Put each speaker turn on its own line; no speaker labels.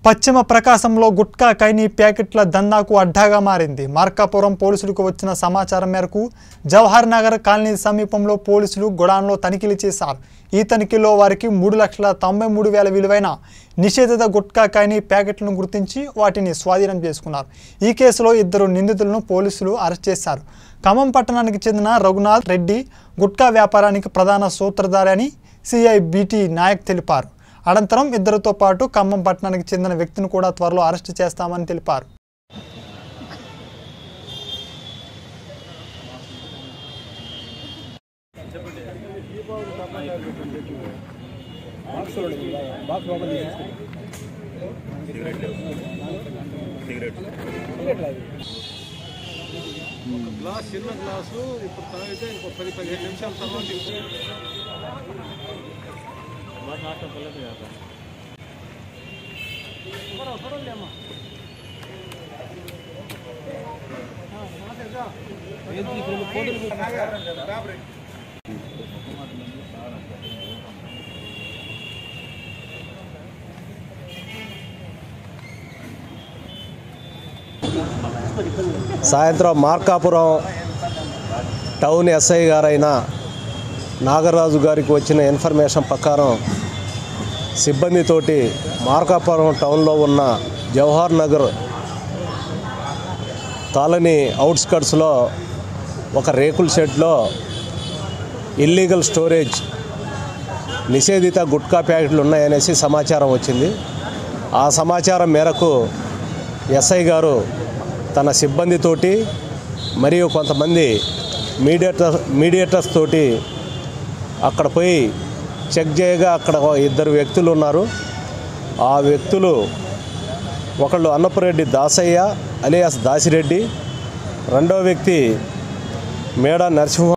పశ్చిమ ప్రకాశంలో గుట్కా ఖైనీ ప్యాకెట్ల దందాకు అడ్డాగా మారింది. మార్కాపురం పోలీసులకు వచ్చిన సమాచారం మేరకు జవహర్ నగర్ కాలనీ సమీపంలో పోలీసులు గోడౌన్లో తనిఖీలు చేశారు. ఈ తనిఖీలో వారికి 3,93,000 విలువైన నిషేధిత గుట్కా ఖైనీ ప్యాకెట్లను గుర్తించి వాటిని స్వాధీనం చేసుకున్నారు. ఈ కేసులో 2 నిందితులను పోలీసులు అరెస్ట్ చేశారు. ఖమ్మం పట్టణానికి చెందిన రఘునాథ్ రెడ్డి గుట్కా వ్యాపారానికి ప్రధాన సూత్రధారి అని సిఐ బిటి నాయక్ తెలిపారు. అనంతరం ఇద్దరితో పాటు ఖమ్మం పట్టణానికి చెందిన వ్యక్తిని కూడా త్వరలో అరెస్ట్ చేస్తామని తెలిపారు.
చిన్న గ్లాసు ఇప్పుడు తాగితే ఇంకో 10-15 నిమిషాల తర్వాత
సాయంత్రం మార్కాపురం టౌన్ ఎస్ఐ గారైన నాగరాజు గారికి వచ్చిన ఇన్ఫర్మేషన్ ప్రకారం సిబ్బందితోటి మార్కాపురం టౌన్లో ఉన్న జవహర్ నగర్ కాలనీ అవుట్స్కట్స్లో ఒక రేకుల షెడ్లో ఇల్లీగల్ స్టోరేజ్ నిషేధిత గుట్కా ప్యాకెట్లు ఉన్నాయనేసి సమాచారం వచ్చింది. ఆ సమాచారం మేరకు ఎస్ఐ గారు తన సిబ్బందితోటి మరియు కొంతమంది మీడియేటర్స్ తోటి అక్కడ పోయి చెక్ చేయగా అక్కడ 2 వ్యక్తులు ఉన్నారు. ఆ వ్యక్తులు ఒకళ్ళు అన్నపురెడ్డి దాసయ్య అలియాస్ దాసిరెడ్డి, రెండో వ్యక్తి మేడ నరసింహ